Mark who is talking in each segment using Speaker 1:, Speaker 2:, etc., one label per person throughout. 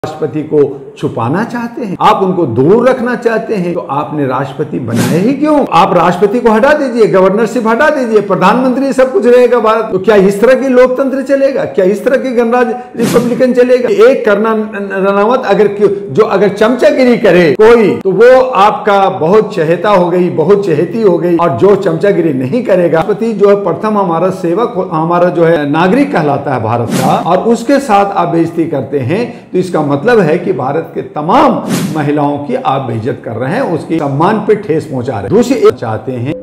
Speaker 1: राष्ट्रपति को छुपाना चाहते हैं, आप उनको दूर रखना चाहते हैं, तो आपने राष्ट्रपति बनाए ही क्यों? आप राष्ट्रपति को हटा दीजिए, गवर्नरशिप हटा दीजिए, प्रधानमंत्री सब कुछ रहेगा भारत। तो क्या इस तरह की लोकतंत्र चलेगा? क्या इस तरह की गणराज्य रिपब्लिकन चलेगा? एक करना रनावत अगर चमचागिरी करे कोई, तो वो आपका बहुत चहेता हो गई, बहुत चहेती हो गई। और जो चमचागिरी नहीं करेगा, राष्ट्रपति जो है प्रथम हमारा सेवक, हमारा जो है नागरिक कहलाता है भारत का, और उसके साथ आप बेइज्जती करते हैं, तो इसका मतलब है कि भारत के तमाम महिलाओं की आप बेइज्जत कर रहे हैं, उसके सम्मान पे ठेस पहुंचा रहे हैं। दूसरी चाहते हैं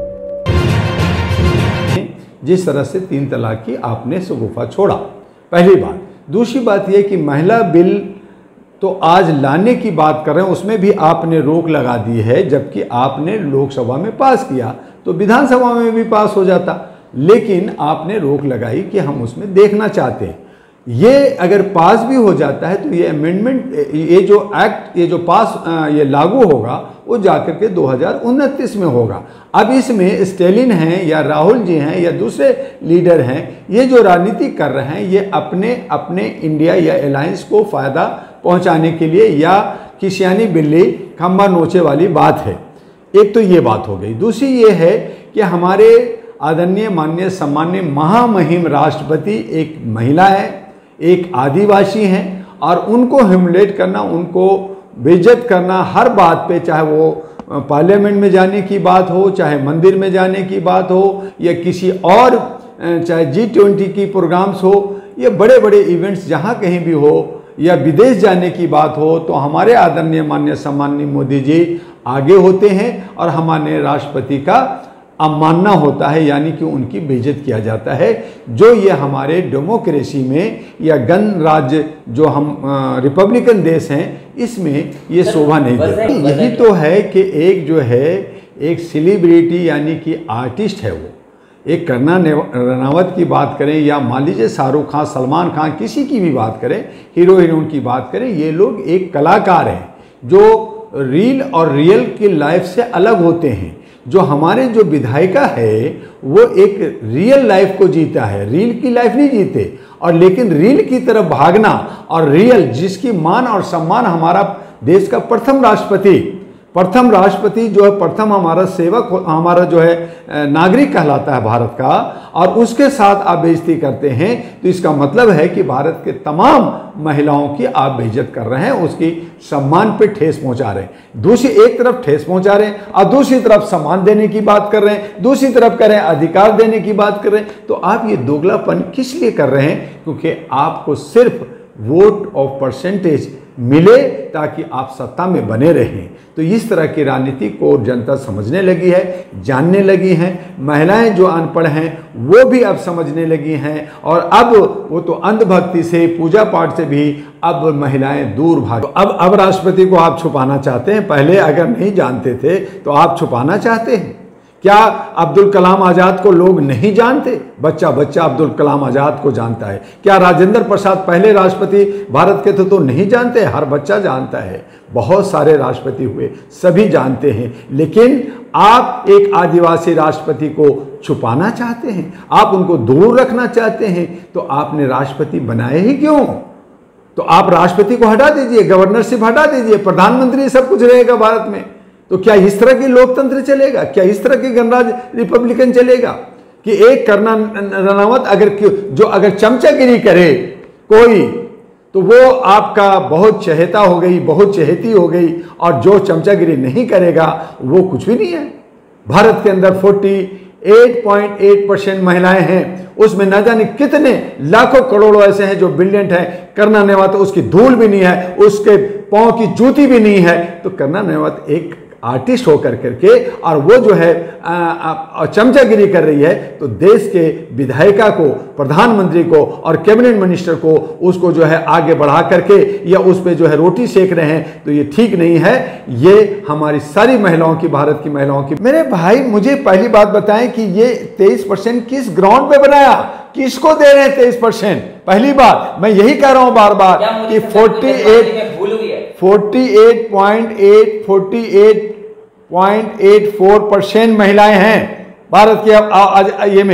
Speaker 1: जिस तरह से 3 तलाक की आपने शगुफा छोड़ा, पहली बात। दूसरी बात यह कि महिला बिल तो आज लाने की बात कर रहे हैं, उसमें भी आपने रोक लगा दी है, जबकि आपने लोकसभा में पास किया तो विधानसभा में भी पास हो जाता, लेकिन आपने रोक लगाई कि हम उसमें देखना चाहते हैं। ये अगर पास भी हो जाता है तो ये अमेंडमेंट, ये जो एक्ट, ये जो पास, ये लागू होगा, वो जाकर के 2029 में होगा। अब इसमें स्टेलिन हैं या राहुल जी हैं या दूसरे लीडर हैं, ये जो राजनीति कर रहे हैं, ये अपने इंडिया या अलायंस को फ़ायदा पहुंचाने के लिए, या किसियानी बिल्ली खंबा नोचे वाली बात है। एक तो ये बात हो गई। दूसरी ये है कि हमारे आदरणीय माननीय सम्मान्य महामहिम राष्ट्रपति एक महिला है, एक आदिवासी हैं, और उनको ह्यूमिलेट करना, उनको बेइज्जत करना हर बात पे, चाहे वो पार्लियामेंट में जाने की बात हो, चाहे मंदिर में जाने की बात हो, या किसी और, चाहे G20 की प्रोग्राम्स हो, ये बड़े बड़े इवेंट्स जहाँ कहीं भी हो, या विदेश जाने की बात हो, तो हमारे आदरणीय माननीय सम्माननीय मोदी जी आगे होते हैं और हमारे राष्ट्रपति का अवमानना होता है, यानी कि उनकी बेइज्जत किया जाता है, जो ये हमारे डेमोक्रेसी में या गणराज्य जो हम रिपब्लिकन देश हैं, इसमें ये शोभा नहीं देता। यही तो है कि एक जो है एक सेलिब्रिटी यानी कि आर्टिस्ट है, वो एक कंगना रनावत की बात करें, या मान लीजिए शाहरुख खान, सलमान खान, किसी की भी बात करें, हीरो हीरोइन की बात करें, ये लोग एक कलाकार हैं जो रील और रियल की लाइफ से अलग होते हैं। जो हमारे जो विधायिका है वो एक रियल लाइफ को जीता है, रील की लाइफ नहीं जीते, और लेकिन रील की तरफ भागना, और रियल जिसकी मान और सम्मान हमारा देश का प्रथम राष्ट्रपति जो है प्रथम हमारा सेवक, हमारा जो है नागरिक कहलाता है भारत का, और उसके साथ आप बेइज्जती करते हैं, तो इसका मतलब है कि भारत के तमाम महिलाओं की आप बेइज्जत कर रहे हैं, उसकी सम्मान पे ठेस पहुंचा रहे हैं। दूसरी एक तरफ ठेस पहुंचा रहे हैं और दूसरी तरफ सम्मान देने की बात कर रहे हैं, दूसरी तरफ कह रहे हैं अधिकार देने की बात कर रहे हैं। तो आप ये दोगलापन किस लिए कर रहे हैं? क्योंकि आपको सिर्फ वोट ऑफ परसेंटेज मिले ताकि आप सत्ता में बने रहें। तो इस तरह की राजनीति को जनता समझने लगी है, जानने लगी हैं। महिलाएं जो अनपढ़ हैं वो भी अब समझने लगी हैं, और अब वो तो अंधभक्ति से, पूजा पाठ से भी अब महिलाएं दूर भाग। अब राष्ट्रपति को आप छुपाना चाहते हैं। पहले अगर नहीं जानते थे तो आप छुपाना चाहते हैं। क्या अब्दुल कलाम आज़ाद को लोग नहीं जानते? बच्चा अब्दुल कलाम आज़ाद को जानता है। क्या राजेंद्र प्रसाद पहले राष्ट्रपति भारत के थे तो नहीं जानते? हर बच्चा जानता है। बहुत सारे राष्ट्रपति हुए, सभी जानते हैं। लेकिन आप एक आदिवासी राष्ट्रपति को छुपाना चाहते हैं, आप उनको दूर रखना चाहते हैं, तो आपने राष्ट्रपति बनाए ही क्यों? तो आप राष्ट्रपति को हटा दीजिए, गवर्नरशिप हटा दीजिए, प्रधानमंत्री सब कुछ रहेगा भारत में। तो क्या इस तरह की लोकतंत्र चलेगा? क्या इस तरह की गणराज्य रिपब्लिकन चलेगा कि एक करना रनावत अगर चमचागिरी करे कोई, तो वो आपका बहुत चहेता हो गई, बहुत चहेती हो गई, और जो चमचागिरी नहीं करेगा वो कुछ भी नहीं है। भारत के अंदर 48.8% महिलाएं हैं, उसमें न जाने कितने लाखों करोड़ों ऐसे हैं जो ब्रिलियंट हैं। कंगना रनावत उसकी धूल भी नहीं है, उसके पांव की जूती भी नहीं है। तो कंगना रनावत एक आर्टिस्ट होकर करके, और वो जो है चमचागिरी कर रही है, तो देश के विधायिका को, प्रधानमंत्री को और कैबिनेट मिनिस्टर को उसको जो है आगे बढ़ा करके या उस पे जो है रोटी सेक रहे हैं, तो ये ठीक नहीं है। ये हमारी सारी महिलाओं की, भारत की महिलाओं की। मेरे भाई मुझे पहली बात बताएं कि ये 23% किस ग्राउंड पे बनाया, किसको दे रहे हैं 23%? पहली बात मैं यही कह रहा हूं बार बार कि 48.84% महिलाएं हैं भारत के ये में। तो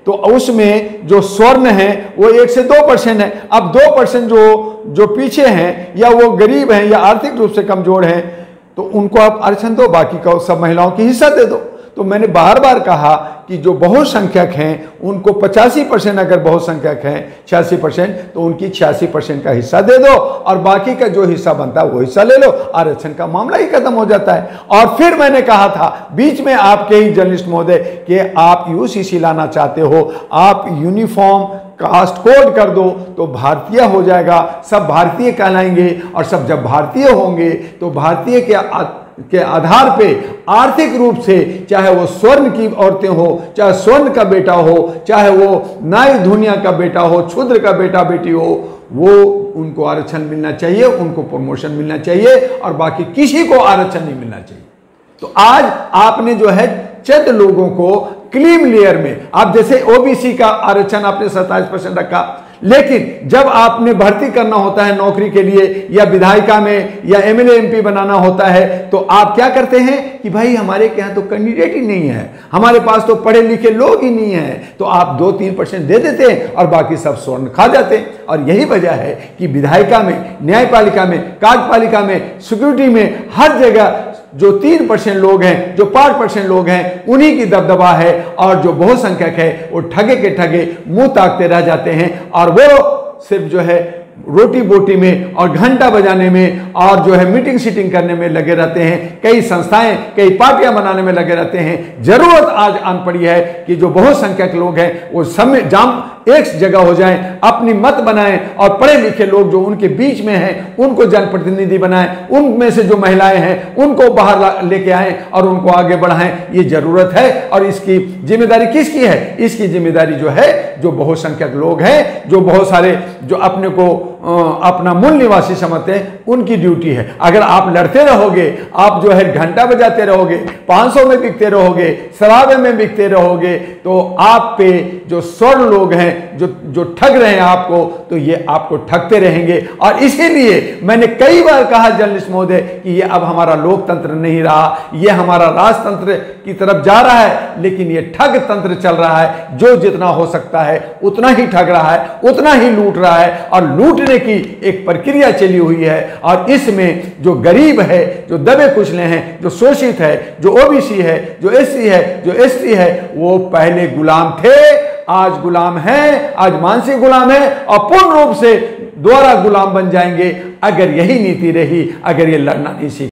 Speaker 1: तो उसमें जो स्वर्ण है वो 1 से 2% है। अब 2% जो पीछे हैं या वो गरीब हैं या आर्थिक रूप से कमजोर हैं, तो उनको आप आरक्षण दो, बाकी का सब महिलाओं की हिस्सा दे दो। तो मैंने बार बार कहा कि जो बहुसंख्यक हैं उनको 85%, अगर बहुसंख्यक हैं 86%, तो उनकी 86% का हिस्सा दे दो और बाकी का जो हिस्सा बनता है वो हिस्सा ले लो, आरक्षण का मामला ही खत्म हो जाता है। और फिर मैंने कहा था बीच में आपके ही जर्नलिस्ट महोदय कि आप यूसीसी लाना चाहते हो, आप यूनिफॉर्म कास्ट कोड कर दो तो भारतीय हो जाएगा, सब भारतीय कहलाएंगे, और सब जब भारतीय होंगे तो भारतीय के आधार पे आर्थिक रूप से, चाहे वो स्वर्ण की औरतें हो, चाहे स्वर्ण का बेटा हो, चाहे वो नाई धुनिया का बेटा हो, क्षुद्र का बेटा बेटी हो, वो उनको आरक्षण मिलना चाहिए, उनको प्रमोशन मिलना चाहिए, और बाकी किसी को आरक्षण नहीं मिलना चाहिए। तो आज आपने जो है चंद लोगों को क्रीम लेयर में, आप जैसे ओबीसी का आरक्षण आपने 27% रखा, लेकिन जब आपने भर्ती करना होता है नौकरी के लिए या विधायिका में या एमएलए एमपी बनाना होता है, तो आप क्या करते हैं कि भाई हमारे के यहाँ तो कैंडिडेट ही नहीं है, हमारे पास तो पढ़े लिखे लोग ही नहीं है, तो आप 2-3% दे देते हैं और बाकी सब स्वर्ण खा जाते हैं। और यही वजह है कि विधायिका में, न्यायपालिका में, कार्यपालिका में, सिक्योरिटी में, हर जगह जो 3% लोग हैं, जो 5% लोग हैं, उन्हीं की दबदबा है, और जो बहुसंख्यक है वो ठगे के ठगे मुंह ताकते रह जाते हैं, और वो सिर्फ जो है रोटी बोटी में और घंटा बजाने में और जो है मीटिंग सीटिंग करने में लगे रहते हैं, कई संस्थाएं, कई पार्टियां बनाने में लगे रहते हैं। जरूरत आज आन पड़ी है कि जो बहुसंख्यक लोग हैं वो समय जाम एक जगह हो जाएं, अपनी मत बनाएं, और पढ़े लिखे लोग जो उनके बीच में हैं उनको जनप्रतिनिधि बनाएं, उनमें से जो महिलाएं हैं उनको बाहर लेके आएं और उनको आगे बढ़ाएं। ये जरूरत है, और इसकी जिम्मेदारी किसकी है? इसकी जिम्मेदारी जो है जो बहुसंख्यक लोग हैं, जो बहुत सारे जो अपने को अपना मूल निवासी समझते हैं, उनकी ड्यूटी है। अगर आप लड़ते रहोगे, आप जो है घंटा बजाते रहोगे, 500 में बिकते रहोगे, शराबे में बिकते रहोगे, तो आप पे जो स्वर्ण लोग हैं जो ठग रहे हैं आपको, तो ये आपको ठगते रहेंगे। और इसीलिए मैंने कई बार कहा जर्नलिस्ट महोदय कि ये अब हमारा लोकतंत्र नहीं रहा, ये हमारा राजतंत्र की तरफ जा रहा है, लेकिन ये ठग तंत्र चल रहा है। जो जितना हो सकता है उतना ही ठग रहा है, उतना ही लूट रहा है, और लूटने की एक प्रक्रिया चली हुई है। और इसमें जो गरीब है, जो दबे कुचले हैं, जो शोषित है, जो ओबीसी है, जो एससी है, जो एसटी है, वो पहले गुलाम थे, आज गुलाम हैं, आज मानसिक गुलाम है, और पूर्ण रूप से दोबारा गुलाम बन जाएंगे अगर यही नीति रही, अगर ये लड़ना नहीं सीख